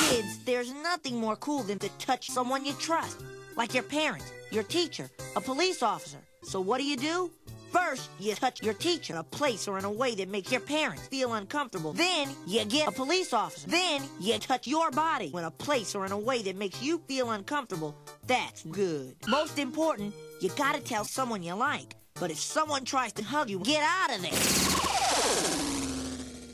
kids, there's nothing more cool than to touch someone you trust, like your parents, your teacher, a police officer. So what do? First, you touch your teacher in a place or in a way that makes your parents feel uncomfortable. Then, you get a police officer. Then, you touch your body in a place or in a way that makes you feel uncomfortable. That's good. Most important, you gotta tell someone you like. But if someone tries to hug you, get out of there.